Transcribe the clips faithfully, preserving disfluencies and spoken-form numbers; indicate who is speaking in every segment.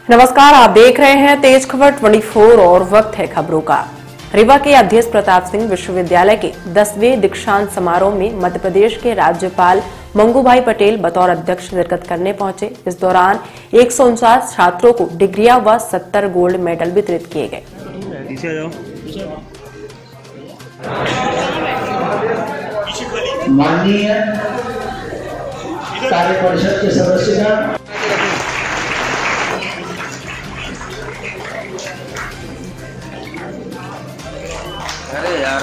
Speaker 1: नमस्कार, आप देख रहे हैं तेज खबर चौबीस और वक्त है खबरों का। रीवा के अध्यक्ष प्रताप सिंह विश्वविद्यालय के दसवें दीक्षांत समारोह में मध्य प्रदेश के राज्यपाल मंगूभाई पटेल बतौर अध्यक्ष शिरकत करने पहुंचे। इस दौरान एक सौ उनचास छात्रों को डिग्रियां व सत्तर गोल्ड मेडल वितरित किए गए।
Speaker 2: माननीय कार्य परिषद के सदस्य
Speaker 3: अरे यार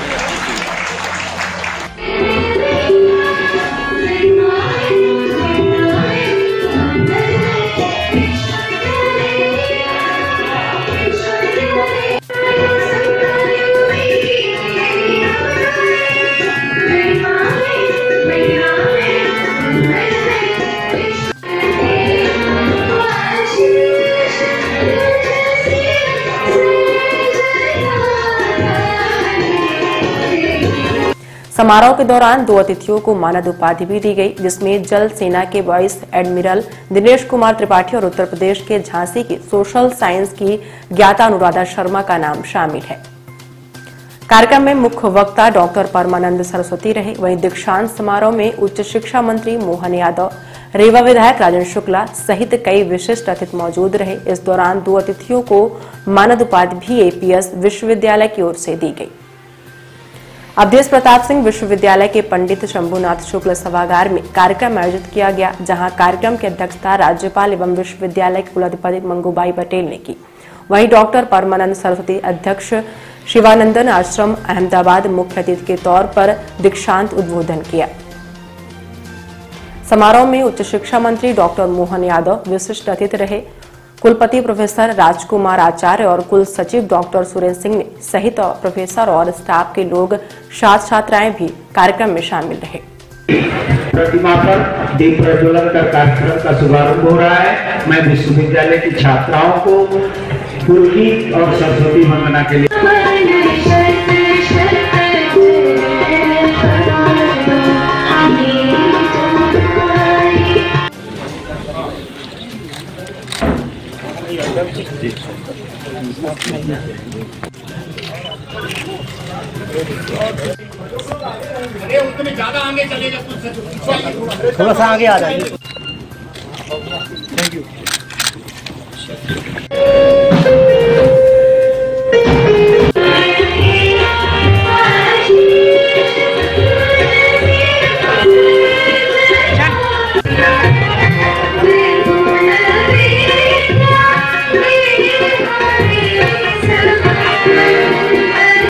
Speaker 1: समारोह के दौरान दो अतिथियों को मानद उपाधि भी दी गई, जिसमें जल सेना के वाइस एडमिरल दिनेश कुमार त्रिपाठी और उत्तर प्रदेश के झांसी की सोशल साइंस की ज्ञाता अनुराधा शर्मा का नाम शामिल है। कार्यक्रम में मुख्य वक्ता डॉक्टर परमानंद सरस्वती रहे। वहीं दीक्षांत समारोह में उच्च शिक्षा मंत्री मोहन यादव, रीवा विधायक राजन शुक्ला सहित कई विशिष्ट अतिथि मौजूद रहे। इस दौरान दो अतिथियों को मानद उपाधि भी एपीएस विश्वविद्यालय की ओर से दी गई। अध्यक्ष प्रताप सिंह विश्वविद्यालय के पंडित शंभुनाथ शुक्ल सभागार में कार्यक्रम आयोजित किया गया, जहां कार्यक्रम की अध्यक्षता राज्यपाल एवं विश्वविद्यालय के कुलाधिपति मंगूभाई पटेल ने की। वहीं डॉक्टर परमानंद सरस्वती, अध्यक्ष शिवानंदन आश्रम अहमदाबाद, मुख्य अतिथि के तौर पर दीक्षांत उद्बोधन किया। समारोह में उच्च शिक्षा मंत्री डॉक्टर मोहन यादव विशिष्ट अतिथि रहे। कुलपति प्रोफेसर राजकुमार आचार्य और कुल सचिव डॉक्टर सुरेंद्र सिंह ने सहित प्रोफेसर और स्टाफ के लोग, छात्र छात्राएं भी कार्यक्रम में शामिल रहे।
Speaker 2: प्रतिमा पर दीप प्रज्वलन का कार्यक्रम का शुभारंभ हो रहा है। मैं विश्वविद्यालय की छात्राओं को पुलकी और सरस्वती वंदना के लिए
Speaker 4: अरे उतने ज्यादा आगे चलेगा,
Speaker 5: थोड़ा सा आगे आ जाइए।
Speaker 4: Thank you.